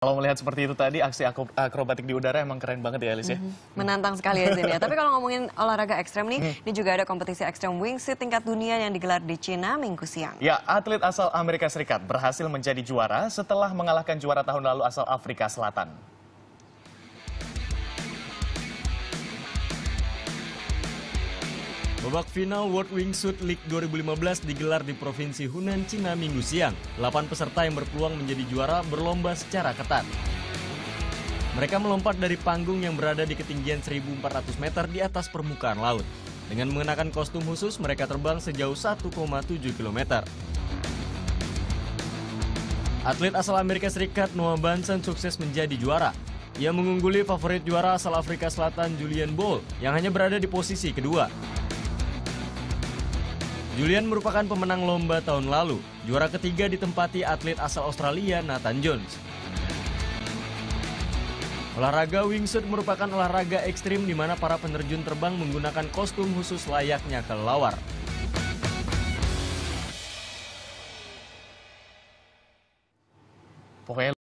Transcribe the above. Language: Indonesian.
Kalau melihat seperti itu tadi, aksi akrobatik di udara emang keren banget ya, Elis ya. Menantang sekali ya, Zen ya. Tapi kalau ngomongin olahraga ekstrem nih, ini juga ada kompetisi ekstrem wingsuit tingkat dunia yang digelar di Cina Minggu siang. Ya, atlet asal Amerika Serikat berhasil menjadi juara setelah mengalahkan juara tahun lalu asal Afrika Selatan. Babak final World Wingsuit League 2015 digelar di Provinsi Hunan, Cina Minggu siang. 8 peserta yang berpeluang menjadi juara berlomba secara ketat. Mereka melompat dari panggung yang berada di ketinggian 1.400 meter di atas permukaan laut. Dengan mengenakan kostum khusus, mereka terbang sejauh 1,7 km. Atlet asal Amerika Serikat Noah Benson sukses menjadi juara. Ia mengungguli favorit juara asal Afrika Selatan Julian Bolt yang hanya berada di posisi kedua. Julian merupakan pemenang lomba tahun lalu. Juara ketiga ditempati atlet asal Australia Nathan Jones. Olahraga wingsuit merupakan olahraga ekstrim di mana para penerjun terbang menggunakan kostum khusus layaknya kelelawar. Pokoknya